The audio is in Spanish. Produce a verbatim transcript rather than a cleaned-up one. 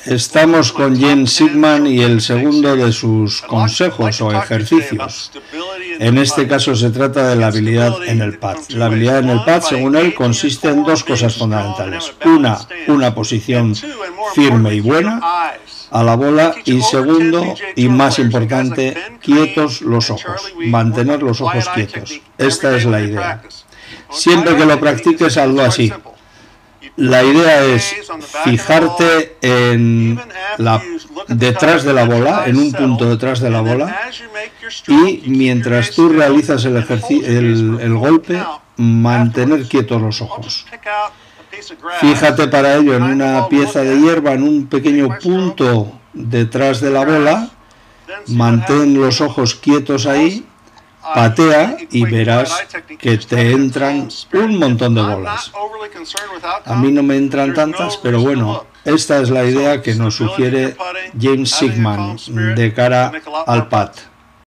Estamos con James Sieckmann y el segundo de sus consejos o ejercicios. En este caso se trata de la habilidad en el pad. La habilidad en el pad, según él, consiste en dos cosas fundamentales. Una, una posición firme y buena a la bola, y segundo, y más importante, quietos los ojos, mantener los ojos quietos. Esta es la idea. Siempre que lo practiques, hazlo así. La idea es fijarte en la, detrás de la bola, en un punto detrás de la bola, y mientras tú realizas el, el, el golpe, mantener quietos los ojos. Fíjate para ello en una pieza de hierba, en un pequeño punto detrás de la bola, mantén los ojos quietos ahí, patea y verás que te entran un montón de bolas. A mí no me entran tantas, pero bueno, esta es la idea que nos sugiere James Sieckmann de cara al pad.